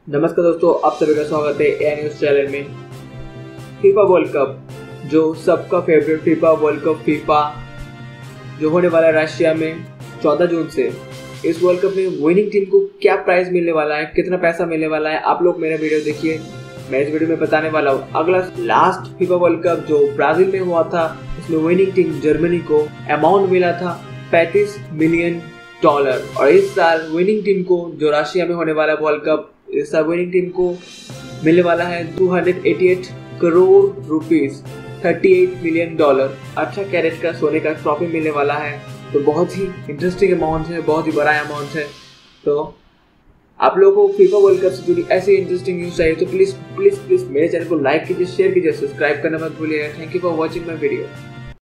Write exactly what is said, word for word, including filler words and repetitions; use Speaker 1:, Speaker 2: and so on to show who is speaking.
Speaker 1: नमस्कार दोस्तों, आप सभी का स्वागत है ए न्यूज चैनल में। फीफा वर्ल्ड कप, जो सबका favourite FIFA world cup FIFA जो होने वाला है रशिया में चौदह जून से। इस वर्ल्ड कप में विनिंग टीम को क्या प्राइज मिलने वाला है, कितना पैसा मिलने वाला है, आप लोग मेरा वीडियो देखिए। मैं इस वीडियो में बताने वाला हूँ। अगला लास्ट फीफा वर्ल्ड कप जो ब्राजील में हुआ था, उसमें विनिंग टीम जर्मनी को अमाउंट मिला था पैंतीस मिलियन डॉलर। और इस साल विनिंग टीम को जो रशिया में होने वाला वर्ल्ड कप, इस साल विनिंग टीम को मिलने वाला है दो सौ अट्ठासी करोड़ रुपीस, अड़तीस मिलियन डॉलर। अच्छा कैरेट का सोने का ट्रॉफी मिलने वाला है। तो बहुत ही इंटरेस्टिंग अमाउंट है, बहुत ही बड़ा अमाउंट है। तो आप लोगों को फीफा वर्ल्ड कप से जुड़ी ऐसी इंटरेस्टिंग न्यूज चाहिए तो प्लीज प्लीज प्लीज मेरे चैनल को लाइक कीजिए, शेयर कीजिए, सब्सक्राइब करना मत भूलिएगा। Thank you for watching my video.